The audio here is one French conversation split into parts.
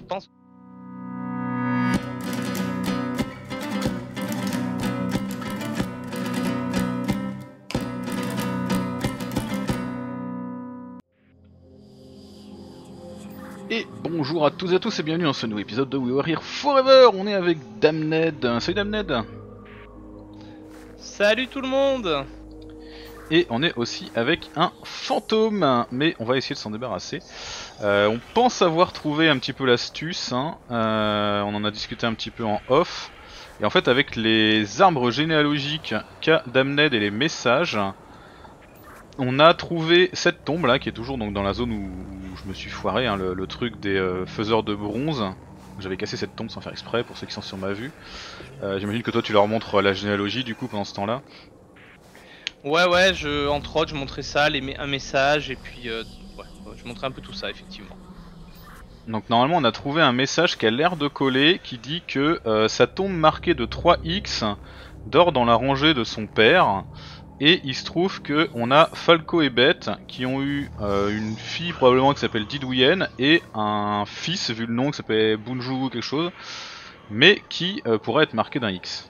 pense. Et bonjour à tous et à tous et bienvenue dans ce nouveau épisode de We Were Here Forever. On est avec Damned. Salut Damned. Salut tout le monde. Et on est aussi avec un fantôme, mais on va essayer de s'en débarrasser. On pense avoir trouvé un petit peu l'astuce, hein. On en a discuté un petit peu en off. Et en fait avec les arbres généalogiques qu'a Damned et les messages, on a trouvé cette tombe là qui est toujours donc dans la zone où je me suis foiré, hein, le truc des faiseurs de bronze. J'avais cassé cette tombe sans faire exprès pour ceux qui sont sur ma vue. J'imagine que toi tu leur montres la généalogie du coup pendant ce temps là. Ouais, entre autres, je montrais ça, un message, et puis je montrais un peu tout ça, effectivement. Donc normalement on a trouvé un message qui a l'air de coller, qui dit que sa tombe marquée de 3X dort dans la rangée de son père. Et il se trouve que on a Falco et Beth qui ont eu une fille probablement qui s'appelle Didouyen et un fils vu le nom qui s'appelle Bunju ou quelque chose, mais qui pourrait être marqué d'un X.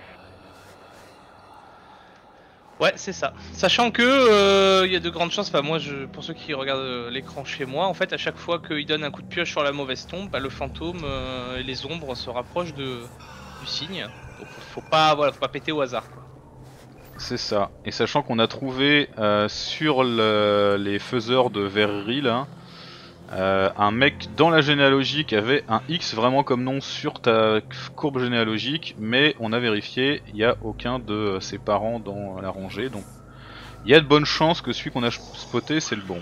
Ouais, c'est ça. Sachant que il y a de grandes chances, enfin moi, pour ceux qui regardent l'écran chez moi, en fait, à chaque fois qu'il donne un coup de pioche sur la mauvaise tombe, bah, le fantôme et les ombres se rapprochent du signe. Donc faut pas péter au hasard, quoi. C'est ça. Et sachant qu'on a trouvé sur les faiseurs de verrerie là, un mec dans la généalogie qui avait un X vraiment comme nom sur ta courbe généalogique, mais on a vérifié, il n'y a aucun de ses parents dans la rangée, donc il y a de bonnes chances que celui qu'on a spoté c'est le bon.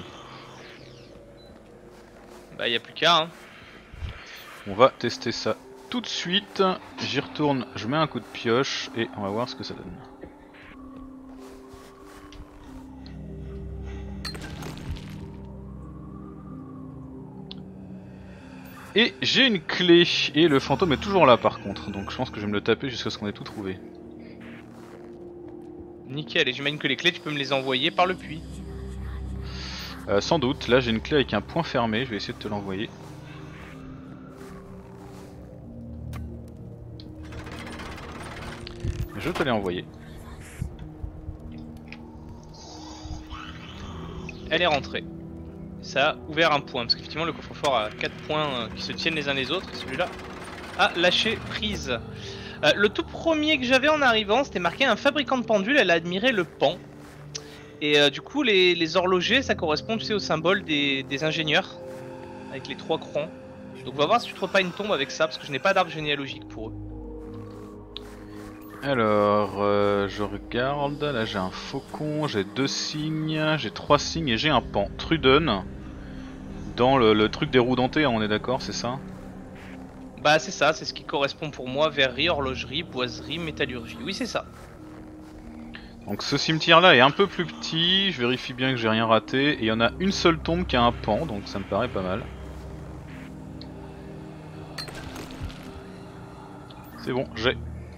Bah y a plus qu'à, hein. On va tester ça tout de suite, j'y retourne, je mets un coup de pioche et on va voir ce que ça donne. Et j'ai une clé, et le fantôme est toujours là par contre, donc je pense que je vais me le taper jusqu'à ce qu'on ait tout trouvé. Nickel, et j'imagine que les clés tu peux me les envoyer par le puits. Sans doute, là j'ai une clé avec un point fermé, je vais essayer de te l'envoyer. Je te l'ai envoyé. Elle est rentrée. Ça a ouvert un point, parce qu'effectivement le coffre-fort a 4 points qui se tiennent les uns les autres, et celui-là a lâché prise. Le tout premier que j'avais en arrivant, c'était marqué un fabricant de pendules, elle a admiré le pan. Et du coup les horlogers, ça correspond, tu sais, au symbole des ingénieurs, avec les 3 crans. Donc on va voir si tu trouves pas une tombe avec ça, parce que je n'ai pas d'arbre généalogique pour eux. Alors, je regarde, là j'ai un faucon, j'ai 2 signes, j'ai 3 signes et j'ai un pan. Truden, dans le truc des roues dentées, hein, on est d'accord, c'est ça? Bah c'est ça, c'est ce qui correspond pour moi, verrerie, horlogerie, boiserie, métallurgie. Oui c'est ça. Donc ce cimetière là est un peu plus petit, je vérifie bien que j'ai rien raté, et il y en a une seule tombe qui a un pan, donc ça me paraît pas mal. C'est bon, j'ai.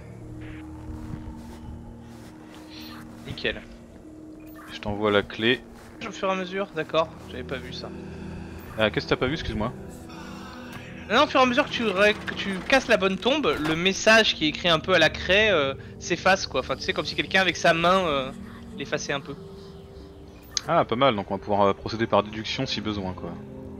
Nickel. Je t'envoie la clé. Au fur et à mesure, d'accord, j'avais pas vu ça. Qu'est-ce que t'as pas vu, excuse-moi? Non, au fur et à mesure que tu casses la bonne tombe, le message qui est écrit un peu à la craie s'efface quoi. Enfin, tu sais, comme si quelqu'un avec sa main l'effaçait un peu. Ah, pas mal, donc on va pouvoir procéder par déduction si besoin, quoi.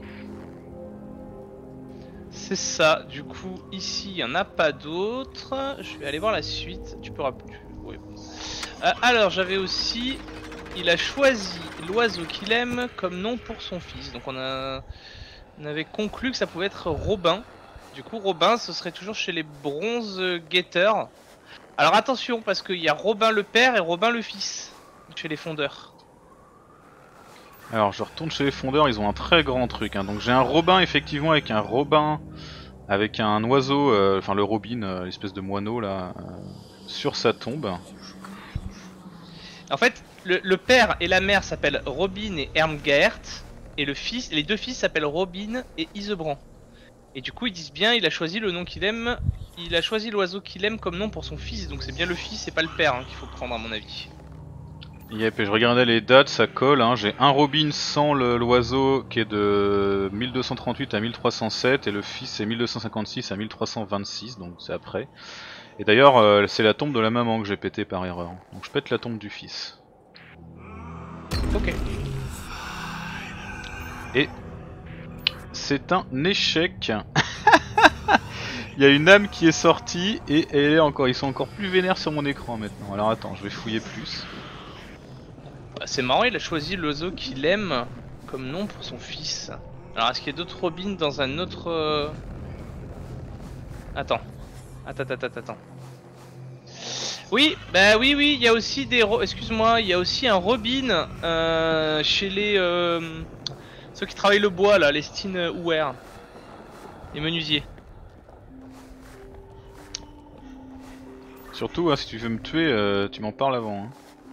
C'est ça, du coup, ici il n'y en a pas d'autres. Je vais aller voir la suite. Tu peux rappeler. Ouais. Alors, j'avais aussi. Il a choisi l'oiseau qu'il aime comme nom pour son fils. Donc, on avait conclu que ça pouvait être Robin. Du coup, Robin, ce serait toujours chez les bronze guetteurs. Alors attention, parce qu'il y a Robin le père et Robin le fils, chez les fondeurs. Alors je retourne chez les fondeurs, ils ont un très grand truc, hein. Donc j'ai un robin effectivement avec un robin, avec un oiseau, enfin le robin, l'espèce de moineau là, sur sa tombe. En fait, le père et la mère s'appellent Robin et Ermgaert, et les deux fils s'appellent Robin et Isebrand. Et du coup ils disent bien, il a choisi le nom qu'il aime, il a choisi l'oiseau qu'il aime comme nom pour son fils, donc c'est bien le fils et pas le père hein, qu'il faut prendre à mon avis. Yep, et je regardais les dates, ça colle, hein. J'ai un Robin sans l'oiseau qui est de 1238 à 1307 et le fils c'est 1256 à 1326, donc c'est après. Et d'ailleurs c'est la tombe de la maman que j'ai pété par erreur, donc je pète la tombe du fils. Ok. Et c'est un échec. Il y a une âme qui est sortie et elle est encore, ils sont encore plus vénères sur mon écran maintenant. Alors attends, je vais fouiller plus. Bah, c'est marrant, il a choisi l'oiseau qu'il aime comme nom pour son fils. Alors est-ce qu'il y a d'autres robins dans un autre... Attends. Attends. Oui, bah oui, il y a aussi des... Excuse-moi, il y a aussi un robin chez les... ceux qui travaillent le bois là, les Steinhuer. Les menuisiers. Surtout hein, si tu veux me tuer, tu m'en parles avant. Hein.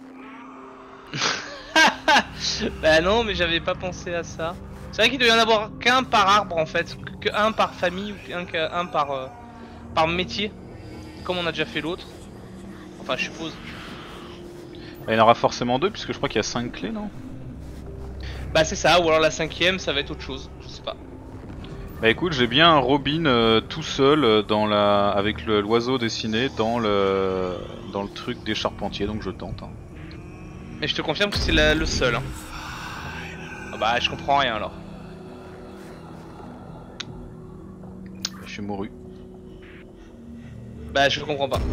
Bah non, mais j'avais pas pensé à ça. C'est vrai qu'il doit y en avoir qu'un par arbre en fait, qu'un par famille ou qu'un par métier, comme on a déjà fait l'autre. Enfin, je suppose. Il y en aura forcément deux puisque je crois qu'il y a 5 clés, non? Bah c'est ça, ou alors la cinquième, ça va être autre chose, je sais pas. Bah écoute, j'ai bien un Robin tout seul dans la, avec l'oiseau dessiné dans le truc des charpentiers, donc je tente. Hein. Mais je te confirme que c'est le seul. Hein. Ah bah je comprends rien alors. Je suis mouru. Bah je comprends pas.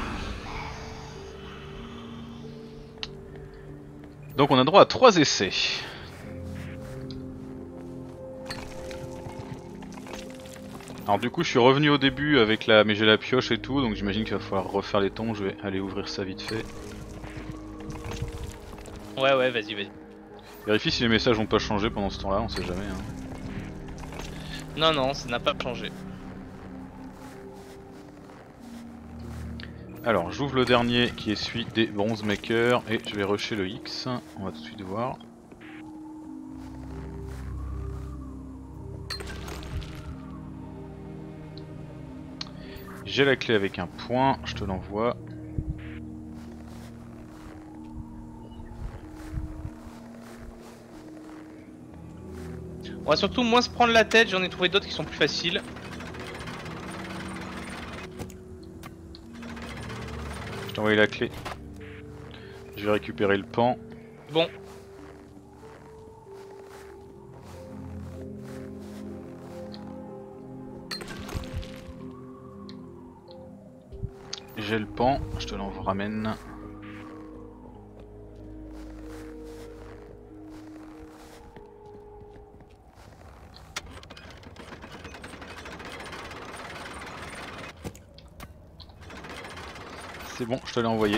Donc on a droit à 3 essais. Alors du coup je suis revenu au début avec la... mais j'ai la pioche et tout, donc j'imagine qu'il va falloir refaire les tombes, je vais aller ouvrir ça vite fait. Ouais, vas-y. Vérifie si les messages n'ont pas changé pendant ce temps-là, on sait jamais. Hein. Non, ça n'a pas changé. Alors j'ouvre le dernier qui est celui des bronze makers et je vais rusher le X, on va tout de suite voir. J'ai la clé avec un point, je te l'envoie. On va surtout moins se prendre la tête, j'en ai trouvé d'autres qui sont plus faciles. Je t'ai envoyé la clé. Je vais récupérer le pan. Bon. J'ai le pan, je te l'envoie ramène. C'est bon, je te l'ai envoyé.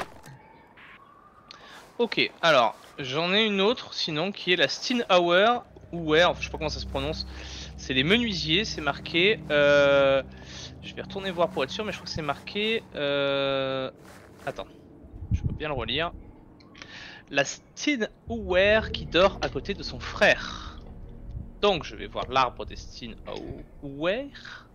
Ok, alors j'en ai une autre sinon qui est la Steinhuer ou enfin, je sais pas comment ça se prononce. C'est les menuisiers, c'est marqué. Je vais retourner voir pour être sûr, mais je crois que c'est marqué. Attends, je peux bien le relire. La Steinhuer qui dort à côté de son frère. Donc je vais voir l'arbre des Steinhuer.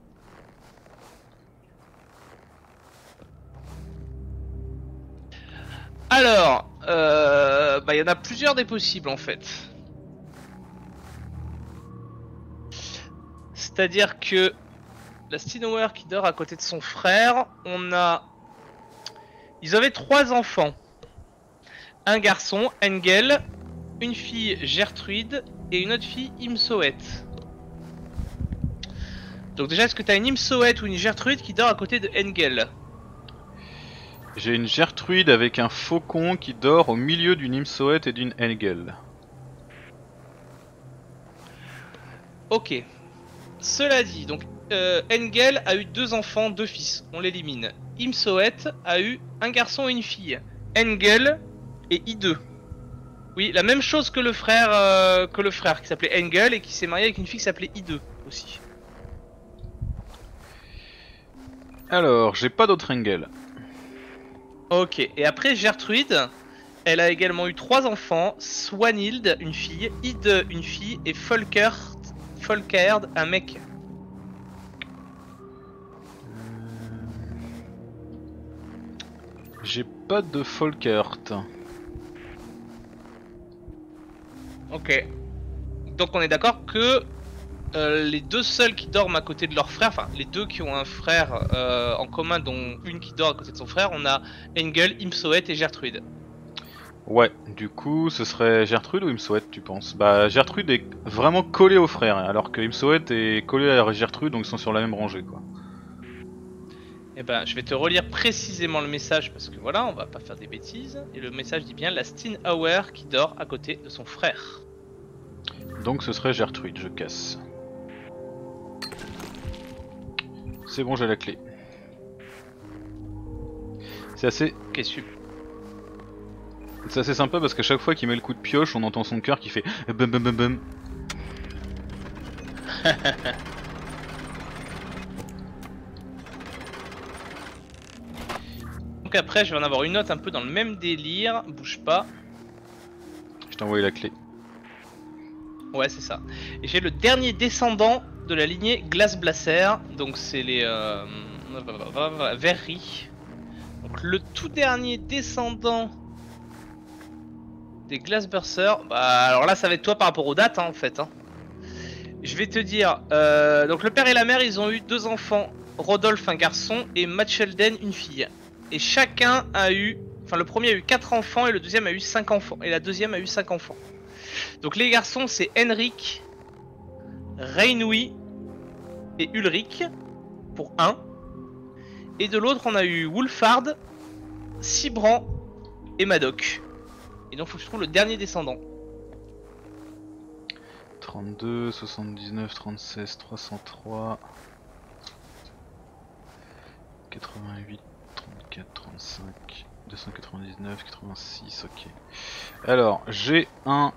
Alors, bah il y en a plusieurs des possibles en fait. C'est-à-dire que la Steinhuer qui dort à côté de son frère, on a... Ils avaient 3 enfants. Un garçon, Engel, une fille, Gertrude, et une autre fille, Imsoet. Donc déjà, est-ce que t'as une Imsoet ou une Gertrude qui dort à côté de Engel? J'ai une Gertrude avec un faucon qui dort au milieu d'une Imsoet et d'une Engel. Ok. Cela dit, donc Engel a eu 2 enfants, 2 fils, on l'élimine. Imsoet a eu un garçon et une fille. Engel et I2. Oui, la même chose que le frère qui s'appelait Engel et qui s'est marié avec une fille qui s'appelait I2 aussi. Alors, j'ai pas d'autre Engel. Ok, et après Gertrude, elle a également eu 3 enfants, Swanhild, une fille, Ide, une fille, et Folkert, un mec. J'ai pas de Folkert. Ok. Donc on est d'accord que les deux seuls qui dorment à côté de leur frère, enfin les deux qui ont un frère en commun, dont une qui dort à côté de son frère, on a Engel, Imsoet et Gertrude. Ouais, du coup, ce serait Gertrude ou Imsoet, tu penses? Bah, Gertrude est vraiment collée au frère, alors que Imsoet est collée à Gertrude, donc ils sont sur la même rangée, quoi. Eh ben, je vais te relire précisément le message parce que voilà, on va pas faire des bêtises. Et le message dit bien la Steinhauer qui dort à côté de son frère. Donc ce serait Gertrude, je casse. C'est bon, j'ai la clé. C'est assez sympa parce qu'à chaque fois qu'il met le coup de pioche, on entend son cœur qui fait bum bum bum bum. Donc après, je vais en avoir une autre un peu dans le même délire. Bouge pas. Je t'ai envoyé la clé. Ouais, c'est ça. Et j'ai le dernier descendant de la lignée Glasblasser. Donc c'est les Verri. Donc le tout dernier descendant des Glasblasser. Bah alors là, ça va être toi par rapport aux dates, hein, en fait. Hein. Je vais te dire. Donc le père et la mère, ils ont eu 2 enfants. Rodolphe, un garçon, et Machelden, une fille. Et chacun a eu... Enfin, le premier a eu 4 enfants et le deuxième a eu 5 enfants. Et la deuxième a eu 5 enfants. Donc les garçons, c'est Henrik, Reinouis et Ulrich, pour 1. Et de l'autre, on a eu Wolfhard, Sibran et Madoc. Et donc, il faut que je trouve le dernier descendant. 32, 79, 36, 303... 88, 34, 35, 299, 86, ok. Alors, j'ai un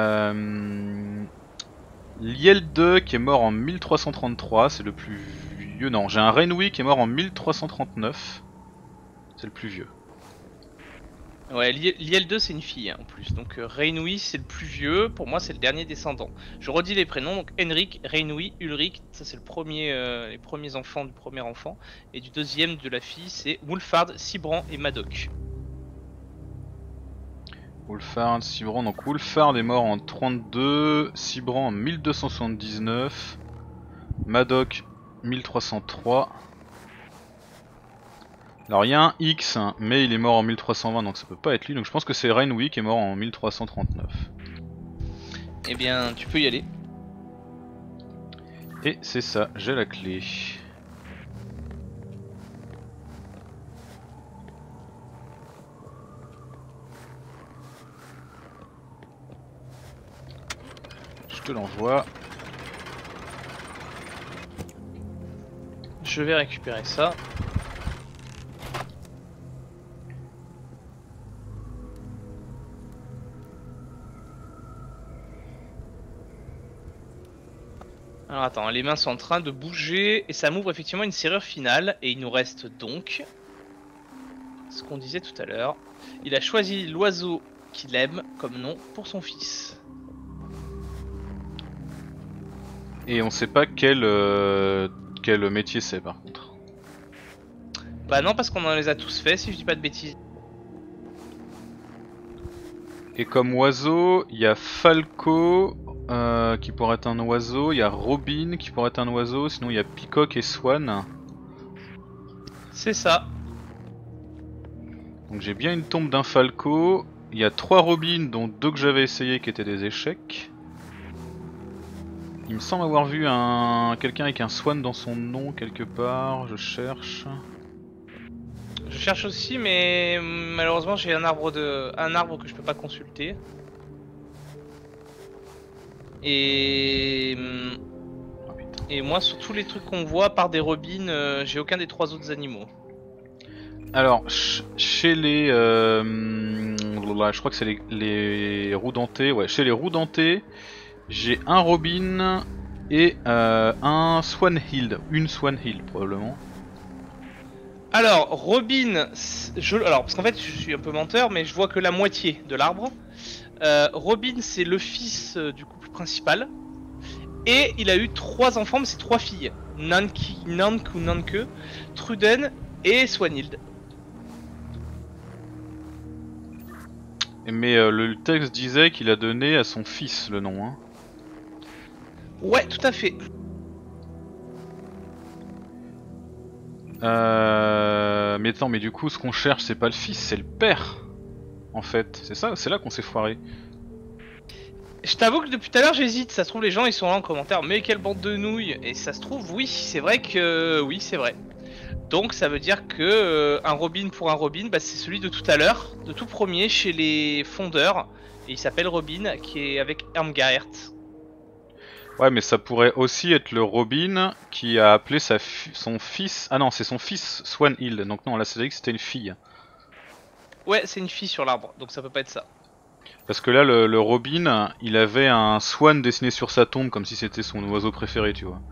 Liel 2 qui est mort en 1333, c'est le plus vieux. Non, j'ai un Reinouis qui est mort en 1339, c'est le plus vieux. Ouais, Liel 2 c'est une fille hein, en plus. Donc Reinouis c'est le plus vieux, pour moi c'est le dernier descendant. Je redis les prénoms, donc Henrik, Reinouis, Ulrich, ça c'est le premier, les premiers enfants du premier enfant. Et du deuxième de la fille c'est Wolfhard, Sibran et Madoc. Wolfhard, Sibran, donc Wolfhard est mort en 32, Sibran en 1279, Madoc 1303. Alors il y a un X, hein, mais il est mort en 1320 donc ça peut pas être lui, donc je pense que c'est Reinouis qui est mort en 1339. Eh bien tu peux y aller. Et c'est ça, j'ai la clé. Je te l'envoie. Je vais récupérer ça. Alors attends, les mains sont en train de bouger et ça m'ouvre effectivement une serrure finale et il nous reste donc ce qu'on disait tout à l'heure. Il a choisi l'oiseau qu'il aime comme nom pour son fils. Et on sait pas quel métier c'est par contre. Bah non parce qu'on en les a tous fait si je dis pas de bêtises. Et comme oiseau, il y a Falco qui pourrait être un oiseau, il y a Robin qui pourrait être un oiseau, sinon il y a Peacock et Swan. C'est ça. Donc j'ai bien une tombe d'un Falco, il y a 3 Robins dont 2 que j'avais essayé qui étaient des échecs. Il me semble avoir vu quelqu'un avec un Swan dans son nom quelque part, je cherche. Je cherche aussi mais malheureusement j'ai un arbre que je peux pas consulter. Et moi sur tous les trucs qu'on voit par des robins, j'ai aucun des 3 autres animaux. Alors chez les je crois que c'est les roux dentés, ouais, chez les roux dentés, j'ai un Robin et un Swanhild, une Swanhild probablement. Alors Robin, alors parce qu'en fait je suis un peu menteur mais je vois que la moitié de l'arbre. Robin c'est le fils du couple principal et il a eu 3 enfants mais c'est 3 filles, Nank ou Nanke, Truden et Swanhild. Mais le texte disait qu'il a donné à son fils le nom. Hein. Ouais, tout à fait. Mais attends, mais du coup, ce qu'on cherche, c'est pas le fils, c'est le père. En fait, c'est ça, c'est là qu'on s'est foiré. Je t'avoue que depuis tout à l'heure j'hésite, ça se trouve les gens ils sont là en commentaire, mais quelle bande de nouilles. Et ça se trouve, oui, c'est vrai que... Oui, c'est vrai. Donc ça veut dire que un Robin pour un Robin, bah, c'est celui de tout à l'heure, de tout premier chez les fondeurs. Et il s'appelle Robin, qui est avec Ermgaert. Ouais, mais ça pourrait aussi être le Robin qui a appelé son fils... Ah non, c'est son fils Swanhild, donc non, là c'est vrai que c'était une fille. Ouais, c'est une fille sur l'arbre, donc ça peut pas être ça. Parce que là, le Robin, il avait un swan dessiné sur sa tombe comme si c'était son oiseau préféré, tu vois.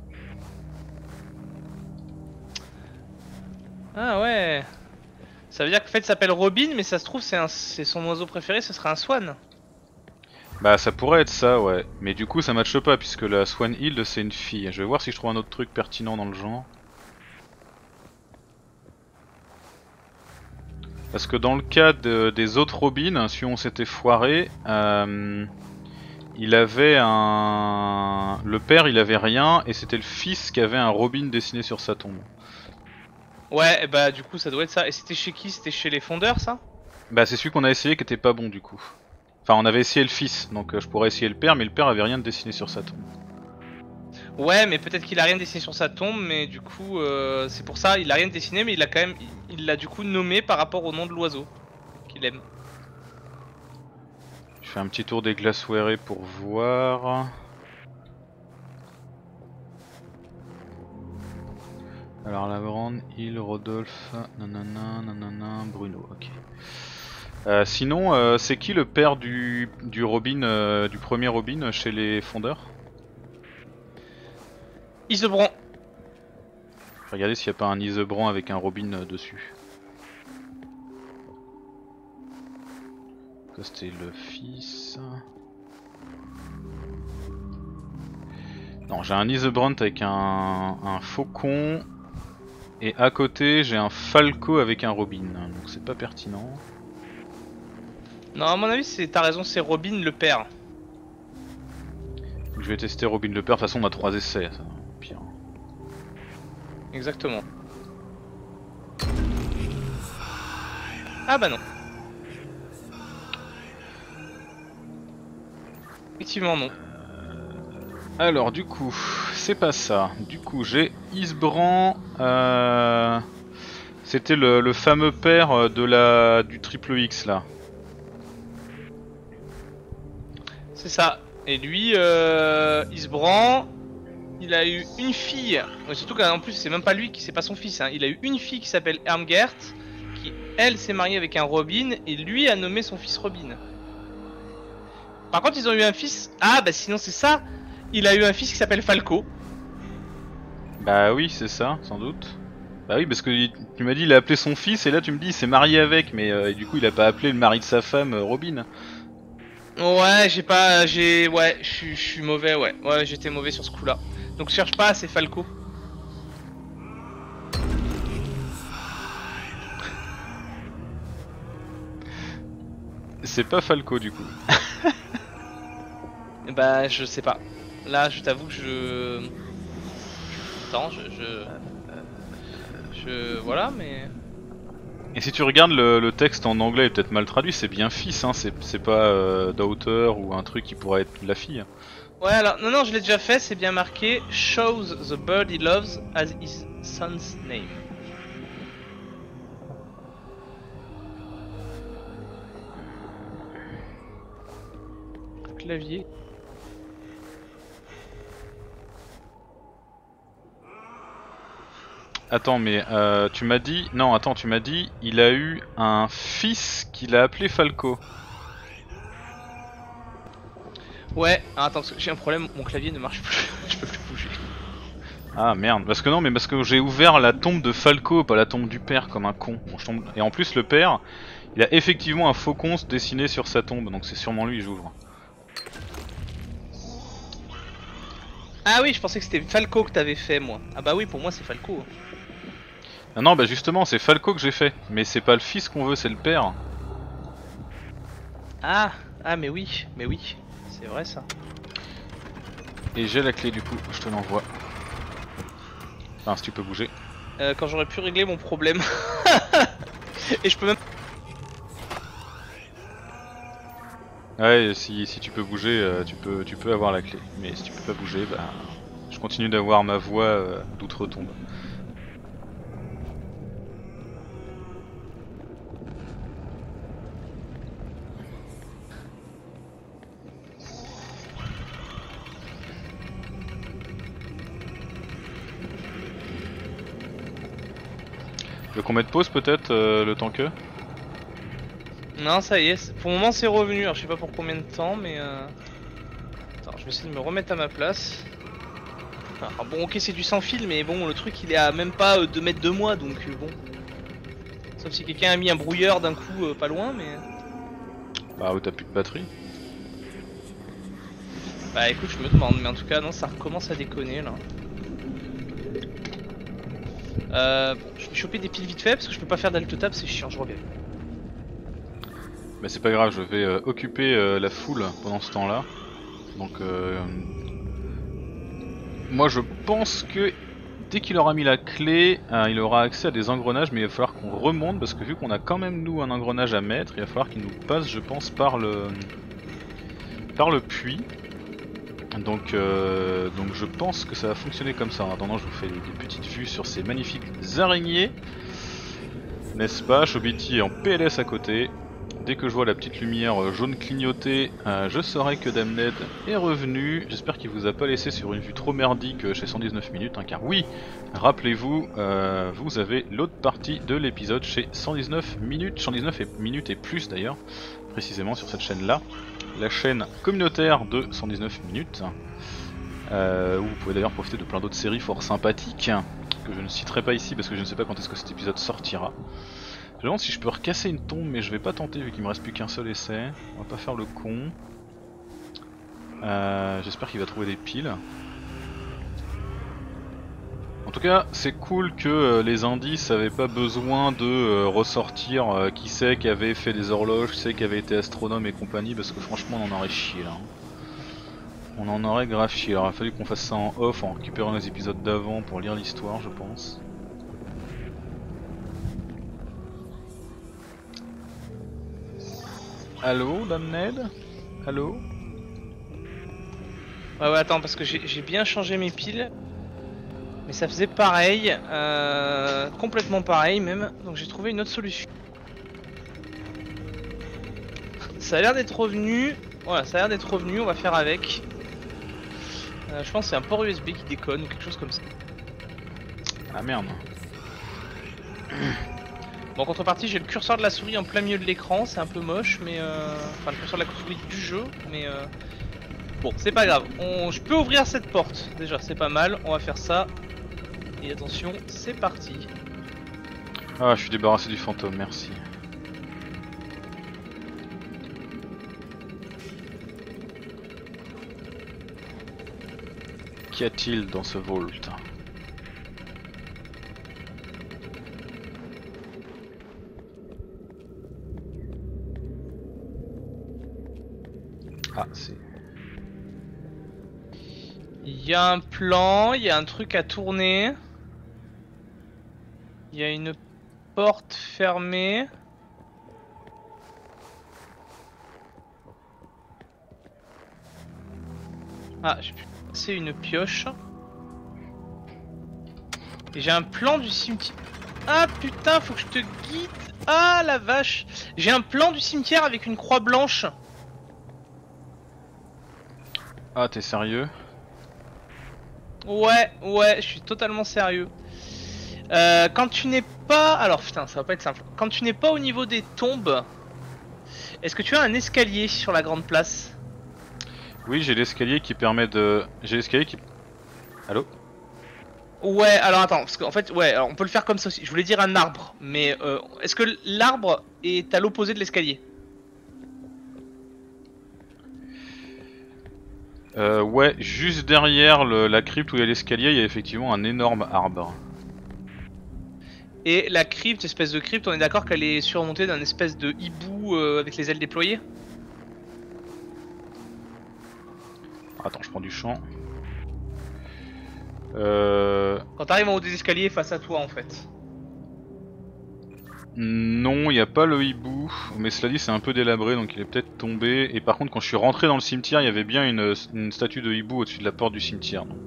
Ah ouais. Ça veut dire qu'en fait il s'appelle Robin, mais ça se trouve c'est son oiseau préféré, ce serait un swan. Bah ça pourrait être ça, ouais. Mais du coup ça matche pas puisque la Swanhild c'est une fille. Je vais voir si je trouve un autre truc pertinent dans le genre. Parce que dans le cas des autres Robins, si on s'était foiré, il avait un... Le père il avait rien et c'était le fils qui avait un Robin dessiné sur sa tombe. Ouais, et bah du coup ça doit être ça. Et c'était chez qui? C'était chez les fondeurs ça? Bah c'est celui qu'on a essayé qui était pas bon du coup. Enfin on avait essayé le fils, donc je pourrais essayer le père, mais le père avait rien de dessiné sur sa tombe. Ouais, mais peut-être qu'il a rien dessiné sur sa tombe, mais du coup c'est pour ça, il a rien dessiné, mais il a quand même, il l'a du coup nommé par rapport au nom de l'oiseau qu'il aime. Je fais un petit tour des glaçouerés pour voir. Alors la grande île, Rodolphe, nanana, nanana, Bruno, ok. Sinon, c'est qui le père du Robin, du premier Robin chez les fondeurs? Isebran. Regardez s'il n'y a pas un Isebran avec un Robin dessus. Ça c'était le fils. Non, j'ai un Isebran avec un faucon. Et à côté j'ai un Falco avec un Robin, donc c'est pas pertinent. Non, à mon avis, t'as raison, c'est Robin le père. Je vais tester Robin le père, de toute façon on a 3 essais, ça, pire. Exactement. Ah bah non. Effectivement non. Alors du coup, c'est pas ça. Du coup j'ai Isbran, c'était le fameux père du triple X là. C'est ça. Et lui, Isbran, il a eu une fille. Surtout qu'en plus, c'est même pas lui c'est pas son fils. Hein. Il a eu une fille qui s'appelle Ermgaert, qui elle s'est mariée avec un Robin et lui a nommé son fils Robin. Par contre, ils ont eu un fils. Ah bah sinon c'est ça. Il a eu un fils qui s'appelle Falco. Bah oui, c'est ça, sans doute. Bah oui, parce que tu m'as dit il a appelé son fils et là tu me dis il s'est marié avec, mais et du coup il a pas appelé le mari de sa femme Robin. Ouais, ouais, je suis mauvais, ouais. Ouais, j'étais mauvais sur ce coup-là. Donc cherche pas, c'est Falco. C'est pas Falco du coup. Bah je sais pas. Là, je t'avoue que je... Attends, voilà, mais... Et si tu regardes le texte en anglais, peut-être mal traduit, c'est bien fils, hein, c'est pas daughter ou un truc qui pourrait être la fille. Ouais, alors, non, je l'ai déjà fait, c'est bien marqué « Shows the bird he loves as his son's name ». Clavier. Attends, mais tu m'as dit... Non, attends, tu m'as dit il a eu un fils qu'il a appelé Falco. Ouais, attends, parce que j'ai un problème, mon clavier ne marche plus, je peux plus bouger. Ah merde, parce que non, mais parce que j'ai ouvert la tombe de Falco, pas la tombe du père, comme un con. Bon, et en plus, le père, il a effectivement un faucon dessiné sur sa tombe, donc c'est sûrement lui que j'ouvre. Ah oui, je pensais que c'était Falco que t'avais fait, moi. Ah bah oui, pour moi c'est Falco. Non, bah justement, c'est Falco que j'ai fait, mais c'est pas le fils qu'on veut, c'est le père. Ah, ah mais oui, c'est vrai ça. Et j'ai la clé du coup, je te l'envoie. Enfin, si tu peux bouger. Quand j'aurais pu régler mon problème. Et je peux même... Ouais, si tu peux bouger, tu peux avoir la clé. Mais si tu peux pas bouger, bah, je continue d'avoir ma voix d'outre-tombe. Tu veux qu'on mette pause peut-être le temps que... Non, ça y est, pour le moment c'est revenu. Alors je sais pas pour combien de temps, mais... Attends, je vais essayer de me remettre à ma place. Alors bon, ok, c'est du sans fil, mais bon, le truc il est à même pas 2 mètres de moi, donc bon. Sauf si quelqu'un a mis un brouilleur d'un coup pas loin, mais... Ah, où t'as plus de batterie? Bah écoute, je me demande, mais en tout cas, non, ça recommence à déconner là. Bon, je vais choper des piles vite fait parce que je peux pas faire d'alt-tab, c'est chiant, je reviens. Mais c'est pas grave, je vais occuper la foule pendant ce temps-là. Donc moi je pense que dès qu'il aura mis la clé, il aura accès à des engrenages, mais il va falloir qu'on remonte parce que vu qu'on a quand même nous un engrenage à mettre, il va falloir qu'il nous passe, je pense, par le puits. Donc je pense que ça va fonctionner comme ça. En attendant, je vous fais des petites vues sur ces magnifiques araignées. N'est-ce pas? Chobiti est en PLS à côté. Dès que je vois la petite lumière jaune clignoter, je saurai que Damned est revenu. J'espère qu'il vous a pas laissé sur une vue trop merdique chez 119 minutes, hein, car oui, rappelez-vous, vous avez l'autre partie de l'épisode chez 119 minutes, 119 minutes et plus d'ailleurs, précisément sur cette chaîne-là. La chaîne communautaire de 119 minutes, où vous pouvez d'ailleurs profiter de plein d'autres séries fort sympathiques, que je ne citerai pas ici parce que je ne sais pas quand est-ce que cet épisode sortira. Je me demande si je peux recasser une tombe, mais je vais pas tenter vu qu'il me reste plus qu'un seul essai. On va pas faire le con. J'espère qu'il va trouver des piles. En tout cas, c'est cool que les indices avaient pas besoin de ressortir qui c'est qui avait fait des horloges, qui c'est qui avait été astronome et compagnie, parce que franchement on en aurait chié là. On en aurait grave chié. Alors il a fallu qu'on fasse ça en off en récupérant les épisodes d'avant pour lire l'histoire, je pense. Allô, Damned? Allô? Ouais, attends, parce que j'ai bien changé mes piles. Mais ça faisait pareil, complètement pareil même, donc j'ai trouvé une autre solution. Ça a l'air d'être revenu, voilà, ça a l'air d'être revenu, on va faire avec. Je pense que c'est un port USB qui déconne ou quelque chose comme ça. Ah merde. Bon, en contrepartie, j'ai le curseur de la souris en plein milieu de l'écran, c'est un peu moche, mais enfin le curseur de la souris du jeu, mais bon, c'est pas grave. Je peux ouvrir cette porte, déjà, c'est pas mal, on va faire ça. Et attention, c'est parti. Ah, je suis débarrassé du fantôme, merci. Qu'y a-t-il dans ce vault? Ah, c'est... Il y a un plan, il y a un truc à tourner. Il y a une porte fermée. Ah, j'ai pu passer une pioche. Et j'ai un plan du cimetière. Ah putain, faut que je te guide. Ah la vache. J'ai un plan du cimetière avec une croix blanche. Ah, t'es sérieux? Ouais, je suis totalement sérieux. Quand tu n'es pas... Alors putain, ça va pas être simple. Quand tu n'es pas au niveau des tombes, est-ce que tu as un escalier sur la grande place? Oui, j'ai l'escalier qui permet de... J'ai l'escalier qui... Allô? Ouais, alors attends, parce qu'en fait, ouais, alors on peut le faire comme ça aussi. Je voulais dire un arbre, mais est-ce que l'arbre est à l'opposé de l'escalier? Ouais, juste derrière la crypte où il y a l'escalier, il y a effectivement un énorme arbre. Et la crypte, espèce de crypte, on est d'accord qu'elle est surmontée d'un espèce de hibou avec les ailes déployées? Attends, je prends du champ. Quand t'arrives en haut des escaliers face à toi en fait. Non, il n'y a pas le hibou, mais cela dit c'est un peu délabré donc il est peut-être tombé. Et par contre quand je suis rentré dans le cimetière il y avait bien une statue de hibou au-dessus de la porte du cimetière. Donc...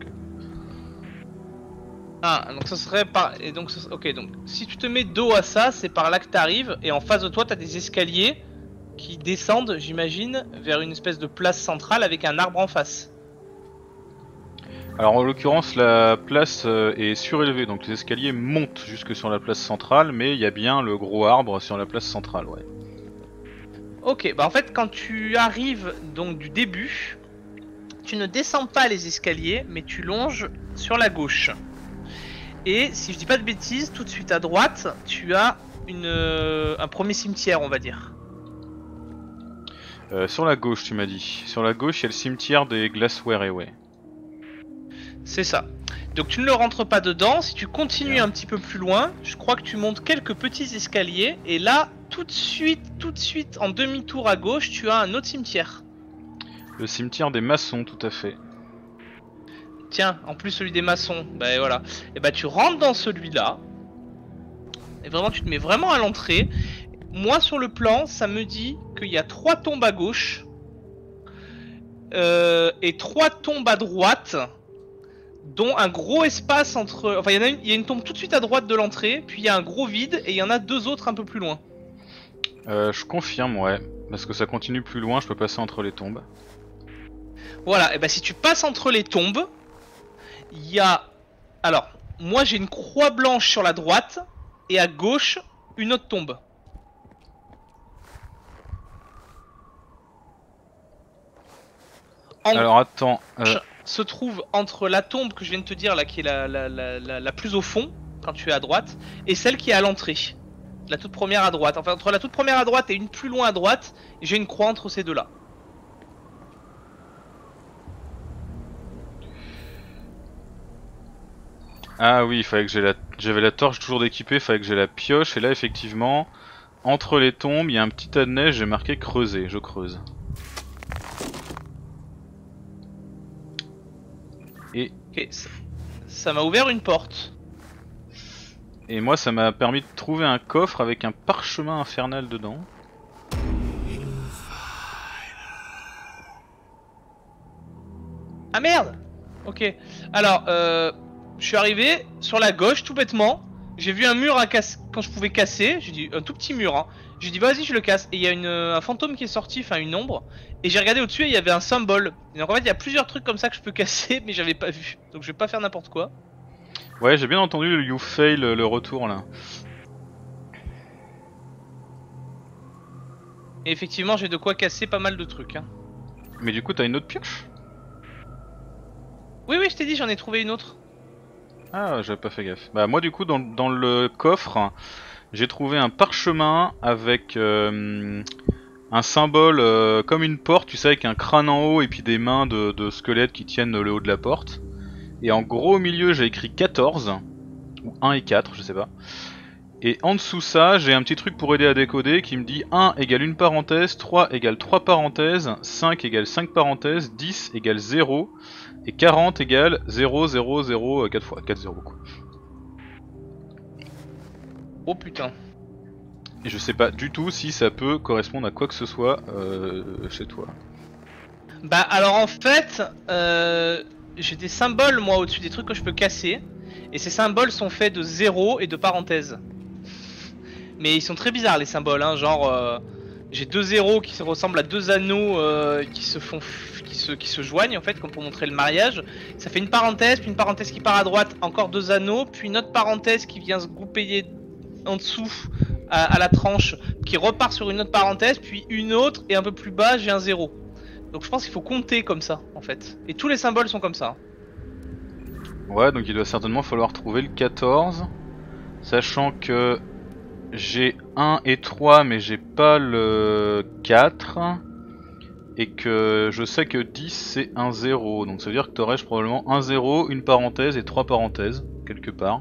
Ah, donc ça serait par... Et donc, ok, donc si tu te mets dos à ça, c'est par là que t'arrives, et en face de toi t'as des escaliers qui descendent, j'imagine, vers une espèce de place centrale avec un arbre en face. Alors en l'occurrence la place est surélevée, donc les escaliers montent jusque sur la place centrale, mais il y a bien le gros arbre sur la place centrale, ouais. Ok, bah en fait quand tu arrives donc du début, tu ne descends pas les escaliers, mais tu longes sur la gauche. Et si je dis pas de bêtises, tout de suite à droite, tu as un premier cimetière, on va dire. Sur la gauche tu m'as dit. Sur la gauche il y a le cimetière des Glassware, ouais. C'est ça. Donc tu ne le rentres pas dedans, si tu continues Bien. un petit peu plus loin, je crois que tu montes quelques petits escaliers, et là, tout de suite, en demi-tour à gauche, tu as un autre cimetière. Le cimetière des maçons, tout à fait. Tiens, en plus celui des maçons, bah voilà. Et bah tu rentres dans celui-là, et vraiment tu te mets vraiment à l'entrée. Moi sur le plan, ça me dit qu'il y a 3 tombes à gauche, et 3 tombes à droite, dont un gros espace entre... Enfin il y a une tombe tout de suite à droite de l'entrée, puis il y a un gros vide, et il y en a 2 autres un peu plus loin. Je confirme, ouais. Parce que ça continue plus loin, je peux passer entre les tombes. Voilà, et bah si tu passes entre les tombes, il y a... Alors, moi j'ai une croix blanche sur la droite, et à gauche, une autre tombe. Alors attends... Se trouve entre la tombe que je viens de te dire là, qui est la plus au fond, quand tu es à droite, et celle qui est à l'entrée. La toute première à droite. Enfin, entre la toute première à droite et une plus loin à droite, j'ai une croix entre ces deux-là. Ah oui, il fallait que j'avais la torche toujours d'équiper, il fallait que j'ai la pioche, et là effectivement, entre les tombes, il y a un petit tas de neige, j'ai marqué creuser, je creuse. Et... Ok, ça m'a ouvert une porte. Et moi ça m'a permis de trouver un coffre avec un parchemin infernal dedans. Ah merde. Ok, alors je suis arrivé sur la gauche tout bêtement. J'ai vu un mur à casser quand je pouvais casser. J'ai dit un tout petit mur. Hein. J'ai dit vas-y je le casse. Et il y a un fantôme qui est sorti, enfin une ombre. Et j'ai regardé au-dessus et il y avait un symbole. Et donc en fait il y a plusieurs trucs comme ça que je peux casser, mais j'avais pas vu. Donc je vais pas faire n'importe quoi. Ouais, j'ai bien entendu le You Fail, le retour là. Et effectivement j'ai de quoi casser pas mal de trucs. Hein. Mais du coup t'as une autre pioche? Oui je t'ai dit j'en ai trouvé une autre. Ah, j'avais pas fait gaffe. Bah moi du coup dans le coffre, j'ai trouvé un parchemin avec un symbole comme une porte, tu sais, avec un crâne en haut et puis des mains de squelettes qui tiennent le haut de la porte. Et en gros au milieu j'ai écrit 14, ou 1 et 4, je sais pas. Et en dessous ça, j'ai un petit truc pour aider à décoder qui me dit 1 égale une parenthèse, 3 égale 3 parenthèses, 5 égale 5 parenthèses, 10 égale 0, et 40 égale 0, 0, 0, 4 fois, 4 0 quoi. Oh putain. Et je sais pas du tout si ça peut correspondre à quoi que ce soit chez toi. Bah alors en fait, j'ai des symboles moi au-dessus des trucs que je peux casser. Et ces symboles sont faits de 0 et de parenthèses. Mais ils sont très bizarres les symboles, hein, genre j'ai 2 zéros qui ressemblent à 2 anneaux qui se joignent en fait, comme pour montrer le mariage. Ça fait une parenthèse, puis une parenthèse qui part à droite, encore 2 anneaux, puis une autre parenthèse qui vient se goupiller en dessous à la tranche, qui repart sur une autre parenthèse, puis une autre, et un peu plus bas j'ai un 0. Donc je pense qu'il faut compter comme ça en fait. Et tous les symboles sont comme ça. Ouais, donc il doit certainement falloir trouver le 14, sachant que j'ai 1 et 3 mais j'ai pas le 4, et que je sais que 10 c'est un 0, donc ça veut dire que t'aurais probablement un 0, une parenthèse et 3 parenthèses, quelque part.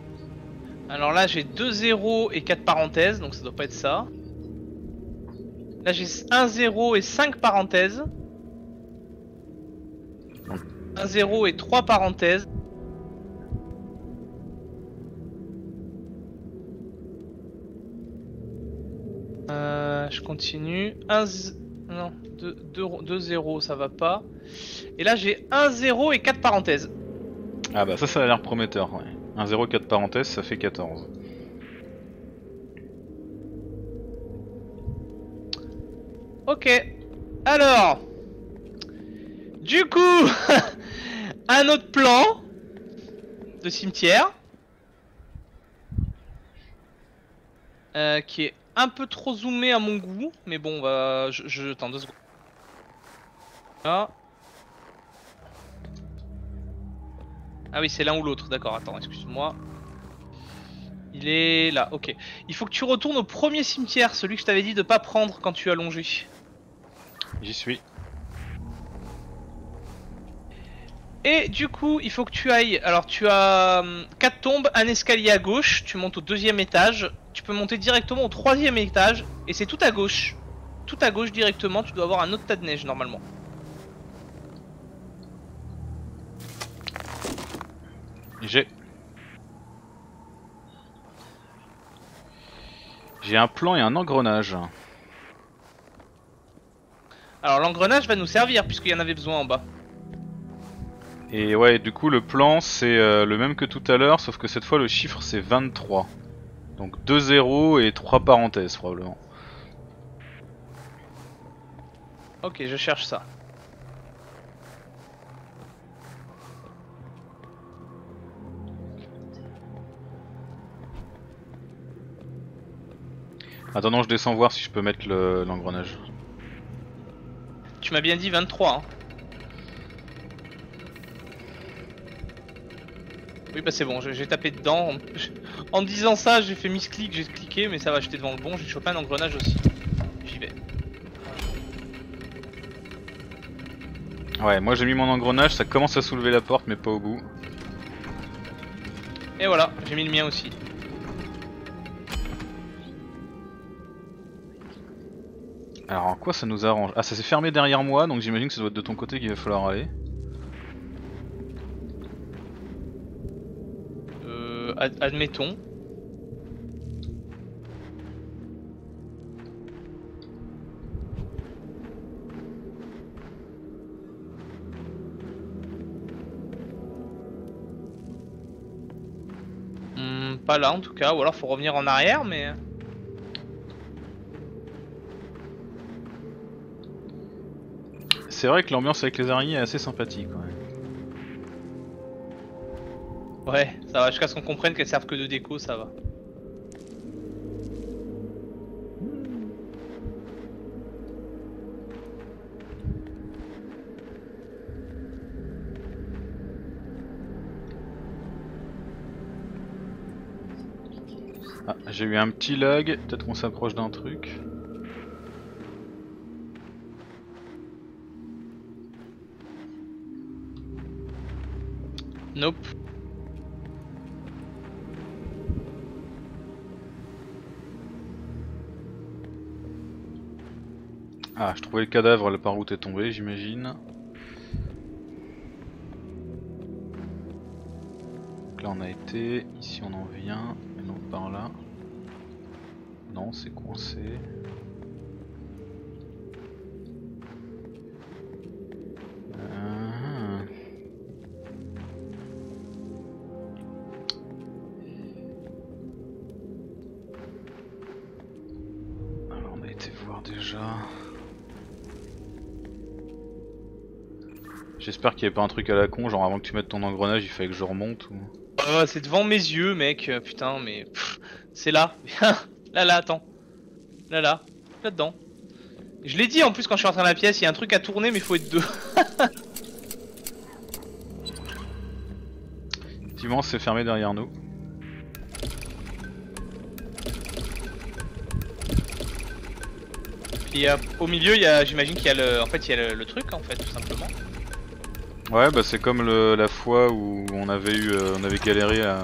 Alors là j'ai 2 0 et 4 parenthèses, donc ça doit pas être ça. Là j'ai 1 0 et 5 parenthèses. 1 0 et 3 parenthèses. Je continue. 1 non, 2 0 ça va pas. Et là j'ai 1 0 et 4 parenthèses. Ah bah ça a l'air prometteur, ouais. 1 0 4 parenthèses, ça fait 14. Ok. Alors, du coup, un autre plan de cimetière qui est un peu trop zoomé à mon goût, mais bon, je attends 2 secondes. Là. Ah oui, c'est l'un ou l'autre. D'accord. Attends, excuse-moi. Il est là. Ok. Il faut que tu retournes au premier cimetière, celui que je t'avais dit de pas prendre quand tu as longé. J'y suis. Et du coup, il faut que tu ailles. Alors, tu as 4 tombes, un escalier à gauche. Tu montes au 2e étage. Tu peux monter directement au 3e étage. Et c'est tout à gauche. Tout à gauche directement. Tu dois avoir un autre tas de neige normalement. J'ai un plan et un engrenage. Alors, l'engrenage va nous servir puisqu'il y en avait besoin en bas. Et ouais, du coup le plan c'est le même que tout à l'heure, sauf que cette fois le chiffre c'est 23. Donc 2 0 et 3 parenthèses probablement. Ok, je cherche ça. Attends, non, je descends voir si je peux mettre l'engrenage. Tu m'as bien dit 23, hein. Oui, bah c'est bon, j'ai tapé dedans. En disant ça, j'ai fait misclick, j'ai cliqué, mais ça va, j'étais devant le bon, j'ai chopé un engrenage aussi. J'y vais. Ouais, moi j'ai mis mon engrenage, ça commence à soulever la porte, mais pas au bout. Et voilà, j'ai mis le mien aussi. Alors en quoi ça nous arrange? Ah, ça s'est fermé derrière moi, donc j'imagine que ça doit être de ton côté qu'il va falloir aller. Admettons. Pas là en tout cas, ou alors faut revenir en arrière, mais... C'est vrai que l'ambiance avec les araignées est assez sympathique quand même. Ouais, ça va, jusqu'à ce qu'on comprenne qu'elles servent que de déco, ça va. Ah, j'ai eu un petit lag, peut-être qu'on s'approche d'un truc. Nope. Ah, je trouvais le cadavre là par où t'es tombé, j'imagine. Donc là on a été, ici on en vient, et non par là. Non, c'est coincé. Alors on a été voir déjà. J'espère qu'il n'y avait pas un truc à la con, genre avant que tu mettes ton engrenage il fallait que je remonte ou... C'est devant mes yeux, mec, putain, mais... C'est là. Là, attends. Là-dedans. Je l'ai dit en plus quand je suis rentré dans la pièce, il y a un truc à tourner mais il faut être deux. Effectivement c'est fermé derrière nous. Puis au milieu, j'imagine qu'il y a le... En fait, il y a le truc, en fait, tout simplement. Ouais, bah c'est comme la fois où on avait galéré à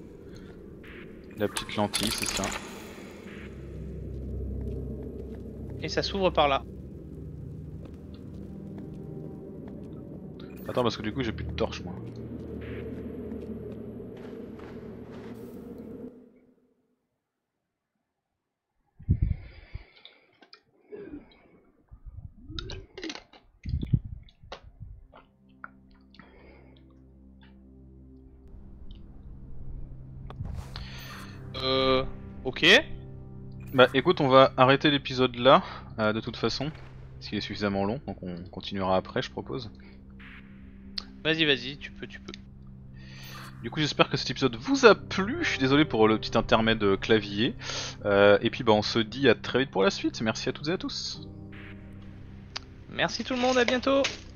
la petite lentille, c'est ça. Et ça s'ouvre par là. Attends parce que du coup j'ai plus de torche moi. Ok. Bah écoute, on va arrêter l'épisode là, de toute façon, parce qu'il est suffisamment long, donc on continuera après, je propose. Vas-y, tu peux. Du coup, j'espère que cet épisode vous a plu. Je suis désolé pour le petit intermède clavier. Et puis, bah, on se dit à très vite pour la suite. Merci à toutes et à tous. Merci tout le monde, à bientôt.